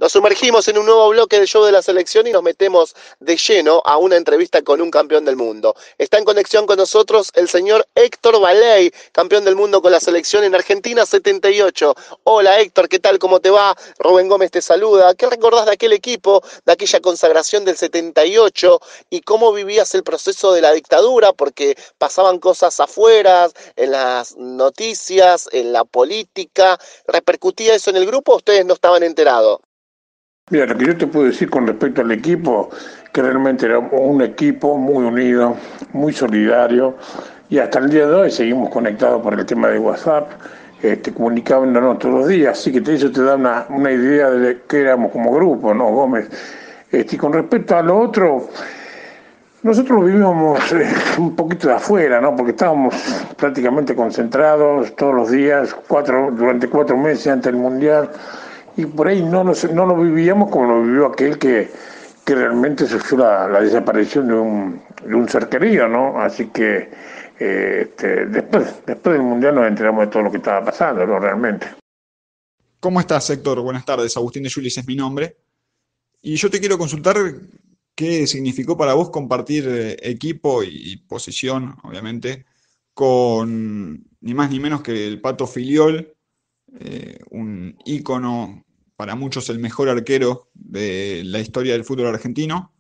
Nos sumergimos en un nuevo bloque del show de la selección y nos metemos de lleno a una entrevista con un campeón del mundo. Está en conexión con nosotros el señor Héctor Baley, campeón del mundo con la selección en Argentina 78. Hola Héctor, ¿qué tal? ¿Cómo te va? Rubén Gómez te saluda. ¿Qué recordás de aquel equipo, de aquella consagración del 78 y cómo vivías el proceso de la dictadura? Porque pasaban cosas afuera, en las noticias, en la política. ¿Repercutía eso en el grupo o ustedes no estaban enterados? Mira, lo que yo te puedo decir con respecto al equipo, que realmente era un equipo muy unido, muy solidario, y hasta el día de hoy seguimos conectados por el tema de WhatsApp, comunicándonos todos los días, así que eso te da una idea de qué éramos como grupo, ¿no, Gómez? Y con respecto a lo otro, nosotros lo vivíamos un poquito de afuera, ¿no? Porque estábamos prácticamente concentrados todos los días, durante 4 meses antes del Mundial, y por ahí no lo vivíamos como lo vivió aquel que realmente sufrió la desaparición de un ser querido, ¿no? Así que después del Mundial nos enteramos de todo lo que estaba pasando, ¿no? Realmente. ¿Cómo estás, Héctor? Buenas tardes. Agustín de Yulis es mi nombre. Y yo te quiero consultar qué significó para vos compartir equipo y posición, obviamente, con ni más ni menos que el Pato Filiol, un ícono, para muchos el mejor arquero de la historia del fútbol argentino.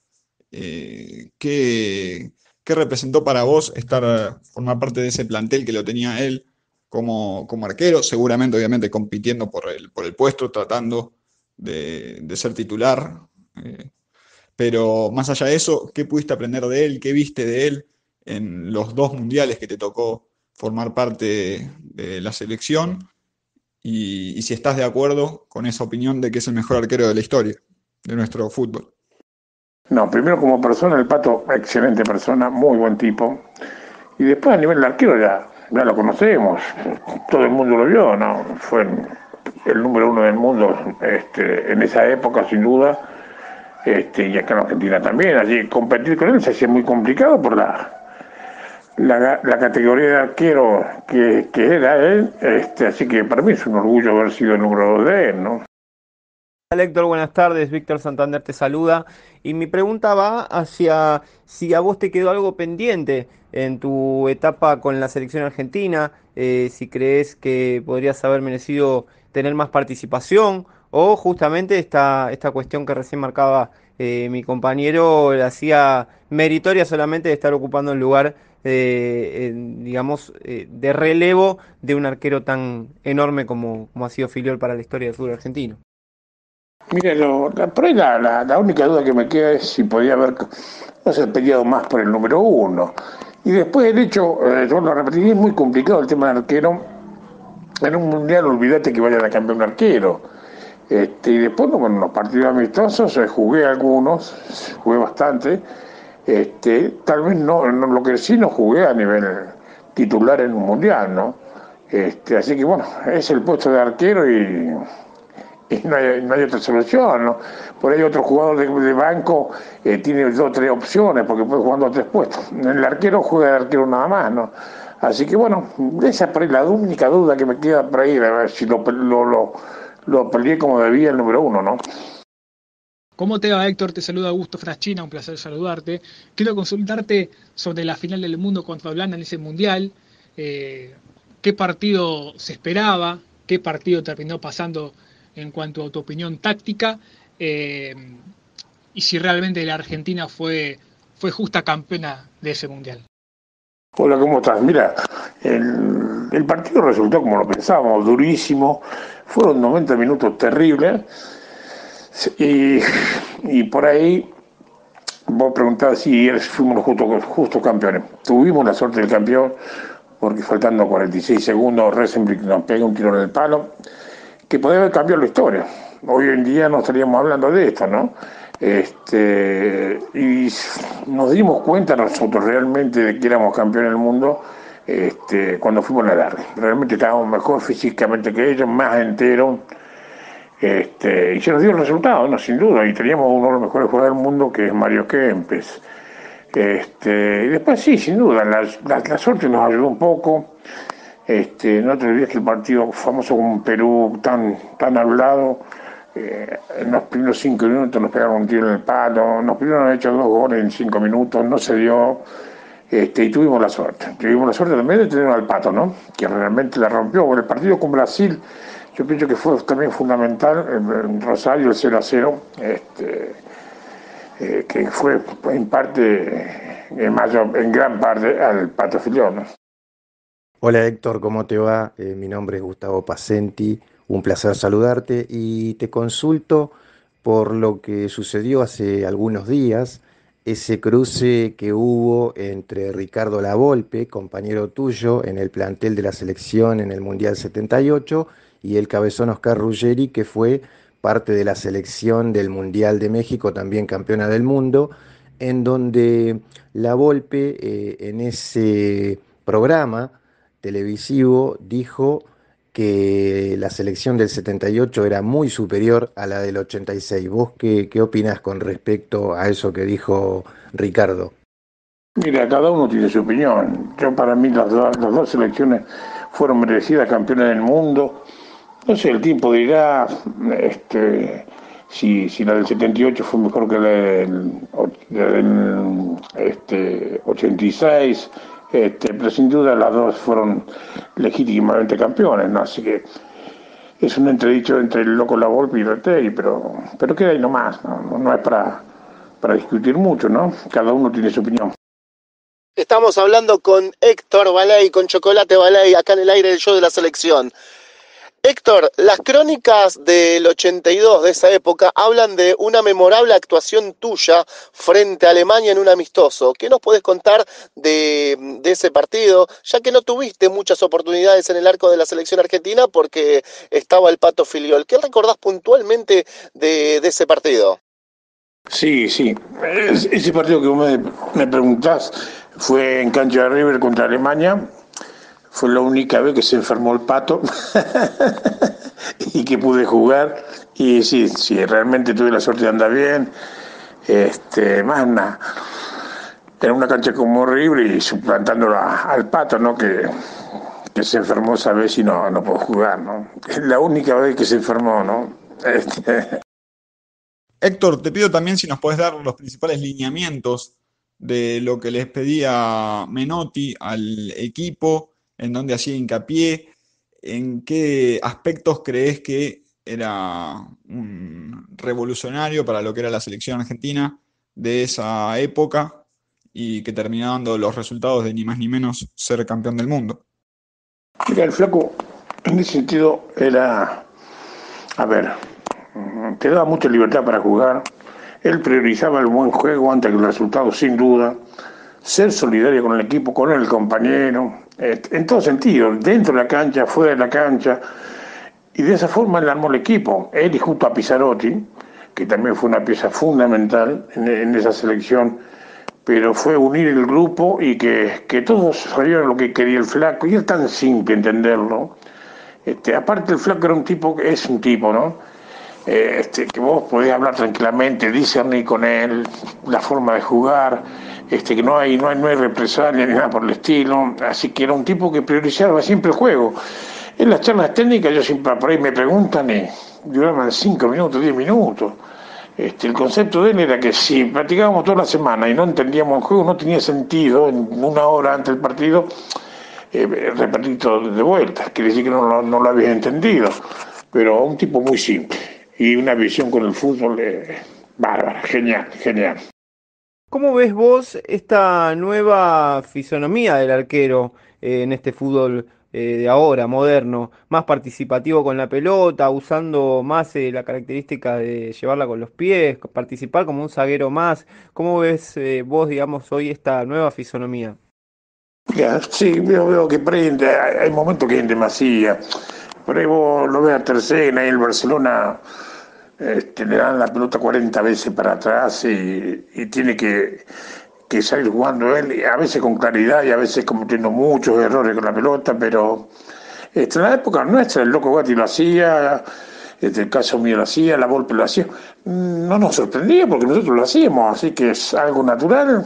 ¿Qué representó para vos formar parte de ese plantel que lo tenía él como arquero? Seguramente, obviamente, compitiendo por el puesto, tratando de ser titular. eh, pero más allá de eso, ¿qué pudiste aprender de él? ¿Qué viste de él en los dos mundiales que te tocó formar parte de la selección? Y si estás de acuerdo con esa opinión de que es el mejor arquero de la historia de nuestro fútbol. No, primero como persona, el Pato, excelente persona, muy buen tipo. Y después a nivel de arquero ya lo conocemos, todo el mundo lo vio, ¿no? Fue el número uno del mundo en esa época, sin duda, y acá en Argentina también. Allí competir con él se hacía muy complicado por la categoría de arquero que era él, así que para mí es un orgullo haber sido el número 2 de él, ¿no? Hola Héctor, buenas tardes. Víctor Santander te saluda. Y mi pregunta va hacia si a vos te quedó algo pendiente en tu etapa con la selección argentina, si crees que podrías haber merecido tener más participación o justamente esta cuestión que recién marcaba mi compañero la hacía meritoria solamente de estar ocupando el lugar, digamos, de relevo de un arquero tan enorme como ha sido Filiol para la historia del fútbol argentino. Mire, por ahí la única duda que me queda es si podía haber, no sé, peleado más por el número uno. Y después el hecho, yo lo repetí, es muy complicado el tema del arquero. En un mundial olvídate que vayan a cambiar un arquero. Y después, como en los partidos amistosos, jugué algunos, jugué bastante. Tal vez no, lo que sí no jugué a nivel titular en un mundial, ¿no? Así que bueno, es el puesto de arquero y no hay otra solución, ¿no? Por ahí otro jugador de banco tiene 2 o 3 opciones porque puede jugar 2 o 3 puestos. El arquero juega de arquero nada más, ¿no? Así que bueno, esa es por ahí la única duda que me queda por ahí, a ver si lo peleé como debía el número uno, ¿no? ¿Cómo te va, Héctor? Te saluda Augusto Fraschina, un placer saludarte. Quiero consultarte sobre la final del mundo contra Holanda en ese mundial. ¿Qué partido se esperaba? ¿Qué partido terminó pasando en cuanto a tu opinión táctica? Eh, y si realmente la Argentina fue justa campeona de ese mundial. Hola, ¿cómo estás? Mira, el partido resultó como lo pensábamos, durísimo. Fueron 90 minutos terribles. Y, y por ahí vos preguntabas si fuimos justos campeones. Tuvimos la suerte del campeón porque faltando 46 segundos Rosenbrick nos pega un tiro en el palo que podría haber cambiado la historia. Hoy en día no estaríamos hablando de esto, ¿no? Y nos dimos cuenta nosotros realmente de que éramos campeones del mundo cuando fuimos a la larga. Realmente estábamos mejor físicamente que ellos, más enteros. Y se nos dio el resultado, ¿no? Sin duda, y teníamos uno de los mejores jugadores del mundo que es Mario Kempes. Y después sí, sin duda, la suerte nos ayudó un poco. No te olvides que el partido famoso con Perú, tan hablado, En los primeros 5 minutos nos pegaron un tiro en el palo, nos primero han hecho 2 goles en 5 minutos, no se dio, y tuvimos la suerte. Tuvimos la suerte también de tener al Pato, ¿no? Que realmente la rompió. Bueno, el partido con Brasil, yo pienso que fue también fundamental, en Rosario, el 0-0, que fue en parte, en gran parte, al Pato Filiol, ¿no? Hola Héctor, ¿cómo te va? Mi nombre es Gustavo Pacenti, un placer saludarte y te consulto por lo que sucedió hace algunos días, ese cruce que hubo entre Ricardo Lavolpe, compañero tuyo en el plantel de la selección en el Mundial 78, y el cabezón Oscar Ruggeri, que fue parte de la selección del Mundial de México, también campeona del mundo, en donde Lavolpe en ese programa televisivo dijo que la selección del 78 era muy superior a la del 86. ¿Vos qué opinás con respecto a eso que dijo Ricardo? Mira, cada uno tiene su opinión. Yo, para mí, las dos selecciones fueron merecidas campeonas del mundo. No sé, el tiempo dirá, si la del 78 fue mejor que la del 86, pero sin duda las dos fueron legítimamente campeones, ¿no? Así que es un entredicho entre el loco Lavolpe y Retegui, pero queda ahí nomás, no es para discutir mucho, ¿no? Cada uno tiene su opinión. Estamos hablando con Héctor Baley, con Chocolate Baley, acá en el aire del show de la selección. Héctor, las crónicas del 82 de esa época hablan de una memorable actuación tuya frente a Alemania en un amistoso. ¿Qué nos puedes contar de ese partido? Ya que no tuviste muchas oportunidades en el arco de la selección argentina porque estaba el Pato Filiol. ¿Qué recordás puntualmente de ese partido? Sí. Ese partido que vos me preguntás fue en cancha de River contra Alemania. Fue la única vez que se enfermó el Pato y que pude jugar. Y sí, realmente tuve la suerte de andar bien. Era una cancha como River y suplantándolo al Pato, ¿no? Que se enfermó esa vez y no pudo jugar, ¿no? Es la única vez que se enfermó, ¿no? Héctor, te pido también si nos podés dar los principales lineamientos de lo que les pedía Menotti al equipo, en dónde hacía hincapié, en qué aspectos crees que era un revolucionario para lo que era la selección argentina de esa época y que terminó dando los resultados de ni más ni menos ser campeón del mundo. Mira, el flaco en ese sentido era, a ver, te daba mucha libertad para jugar. Él priorizaba el buen juego antes que el resultado, sin duda. Ser solidario con el equipo, con el compañero, en todo sentido, dentro de la cancha, fuera de la cancha. Y de esa forma él armó el equipo. Él y junto a Pizzarotti, que también fue una pieza fundamental en esa selección, pero fue unir el grupo y que todos sabían lo que quería el flaco. Y es tan simple entenderlo. Aparte el flaco era es un tipo, ¿no? Que vos podés hablar tranquilamente, discernir con él la forma de jugar, que no hay represalia ni nada por el estilo, así que era un tipo que priorizaba siempre el juego. En las charlas técnicas yo siempre por ahí me preguntan y duraban 5 minutos, 10 minutos. El concepto de él era que si practicábamos toda la semana y no entendíamos el juego, no tenía sentido en 1 hora antes del partido repetir todo de vuelta, quiere decir que no lo habías entendido, pero un tipo muy simple y una visión con el fútbol bárbara, genial. ¿Cómo ves vos esta nueva fisonomía del arquero en este fútbol de ahora, moderno, más participativo con la pelota, usando más la característica de llevarla con los pies, participar como un zaguero más? ¿Cómo ves vos, digamos, hoy esta nueva fisonomía? Ya, sí, veo que prende, hay momentos que hay en demasía. Por ahí vos lo ves a Ter Stegen, ahí el Barcelona le dan la pelota 40 veces para atrás y tiene que salir jugando él, a veces con claridad y a veces cometiendo muchos errores con la pelota, pero en la época nuestra el Loco Gatti lo hacía, el caso mío lo hacía, la Volpe lo hacía, no nos sorprendía porque nosotros lo hacíamos, así que es algo natural.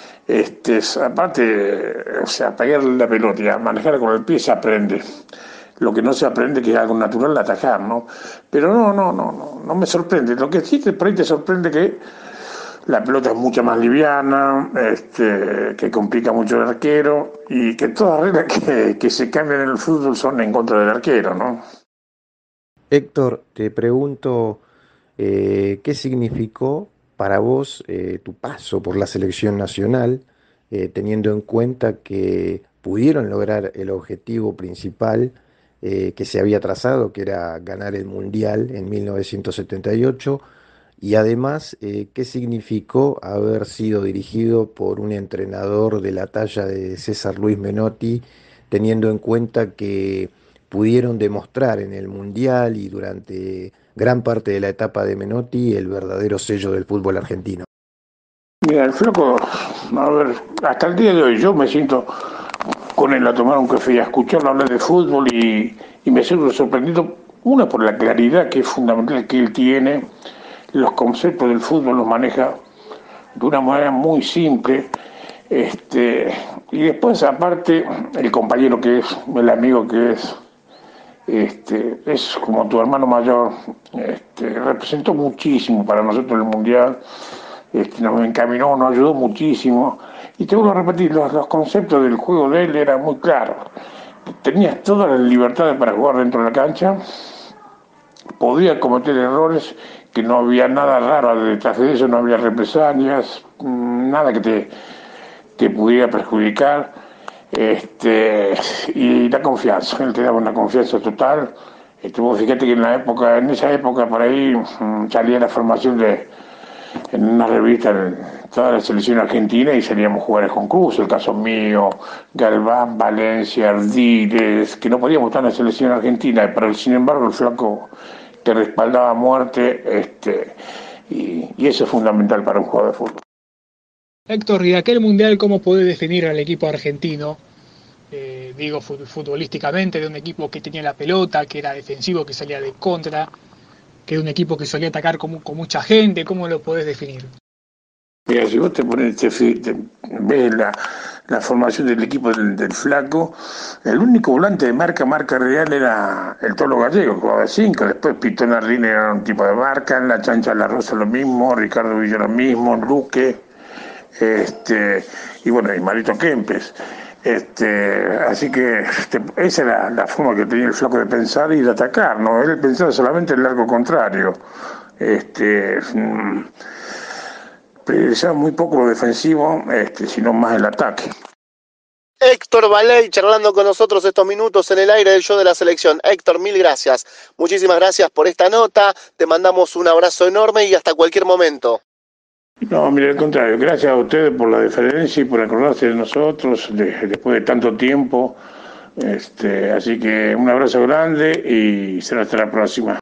Aparte, o sea, pegar la pelota y a manejar con el pie se aprende. lo que no se aprende, que es algo natural, atajar, ¿no? Pero no me sorprende. Lo que sí por ahí te sorprende que la pelota es mucho más liviana, que complica mucho el arquero y que todas las reglas que se cambian en el fútbol son en contra del arquero, ¿no? Héctor, te pregunto, ¿qué significó para vos tu paso por la selección nacional, teniendo en cuenta que pudieron lograr el objetivo principal que se había trazado, que era ganar el Mundial en 1978? Y además, ¿qué significó haber sido dirigido por un entrenador de la talla de César Luis Menotti, teniendo en cuenta que pudieron demostrar en el Mundial y durante gran parte de la etapa de Menotti el verdadero sello del fútbol argentino? Mira, el Flaco, a ver, hasta el día de hoy yo me siento con él a tomar un café y a escucharlo hablar de fútbol y me siento sorprendido, una por la claridad que es fundamental que él tiene, los conceptos del fútbol los maneja de una manera muy simple, y después aparte el compañero que es, el amigo que es como tu hermano mayor, representó muchísimo para nosotros el Mundial, nos encaminó, nos ayudó muchísimo. Y te vuelvo a repetir, los conceptos del juego de él eran muy claros. Tenías todas las libertades para jugar dentro de la cancha, podías cometer errores, que no había nada raro detrás de eso, no había represalias, nada que te pudiera perjudicar. Y la confianza, él te daba una confianza total. Vos fíjate que en esa época por ahí salía la formación en una revista en toda la selección argentina y salíamos jugadores con Cruz, el caso mío, Galván, Valencia, Ardiles, que no podíamos estar en la selección argentina, pero sin embargo el Flaco te respaldaba a muerte, y eso es fundamental para un jugador de fútbol. Héctor, y de aquel mundial, ¿cómo podés definir al equipo argentino? Digo, futbolísticamente, de un equipo que tenía la pelota, que era defensivo, que salía de contra, que era un equipo que solía atacar con mucha gente. ¿Cómo lo podés definir? Mira, si vos te pones, ves la formación del equipo del Flaco, el único volante de marca real era el Tolo Gallego, que jugaba de 5, después Pitón Arline era un tipo de marca, en la Chancha La Rosa lo mismo, Ricardo Villa lo mismo, Luque, y bueno, y Marito Kempes. Así que esa era la forma que tenía el Flaco de pensar y de atacar, ¿no? Él pensaba solamente en el arco contrario. Priorizaba muy poco lo defensivo, sino más el ataque. Héctor Valey charlando con nosotros estos minutos en el aire del show de la selección. Héctor, mil gracias. Muchísimas gracias por esta nota. Te mandamos un abrazo enorme y hasta cualquier momento. No, mire, al contrario, gracias a ustedes por la deferencia y por acordarse de nosotros después de tanto tiempo. Así que un abrazo grande y será hasta la próxima.